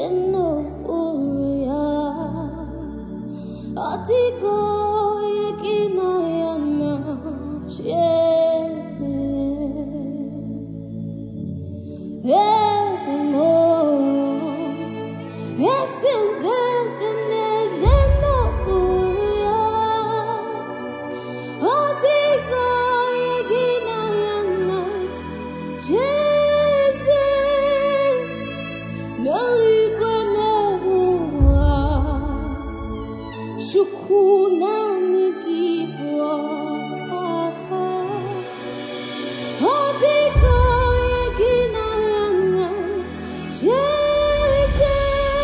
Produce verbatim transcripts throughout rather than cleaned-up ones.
zeno uria atiko yekina yana chese yes more yes and yes and zeno uria atiko yekina yana chese Shukuna nikipwa kaka Otiko yekina yana Jese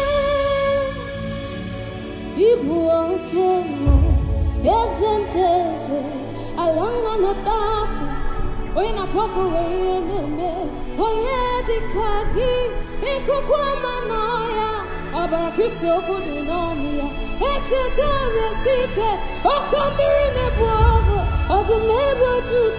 Ibwa kemo Ezenteze Alanga na taku Oina poko weyememe Oyedi kagi Iko kwa manoya Abarakitso kudunomia Ekshataria sike Okamiri nebwaga Atamebo juta